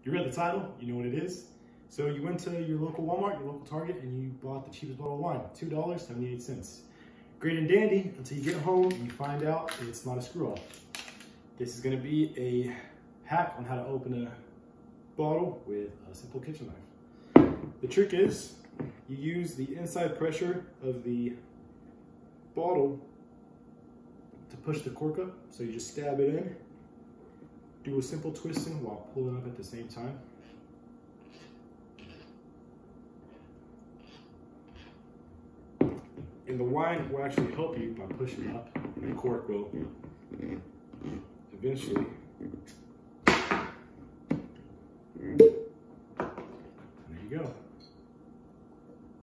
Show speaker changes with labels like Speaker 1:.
Speaker 1: You read the title, you know what it is. So you went to your local Walmart, your local Target, and you bought the cheapest bottle of wine, $2.78. Great and dandy until you get home and you find out it's not a screw off. This is gonna be a hack on how to open a bottle with a simple kitchen knife. The trick is you use the inside pressure of the bottle to push the cork up. So you just stab it in, do a simple twisting while pulling up at the same time. And the wine will actually help you by pushing up, and the cork will eventually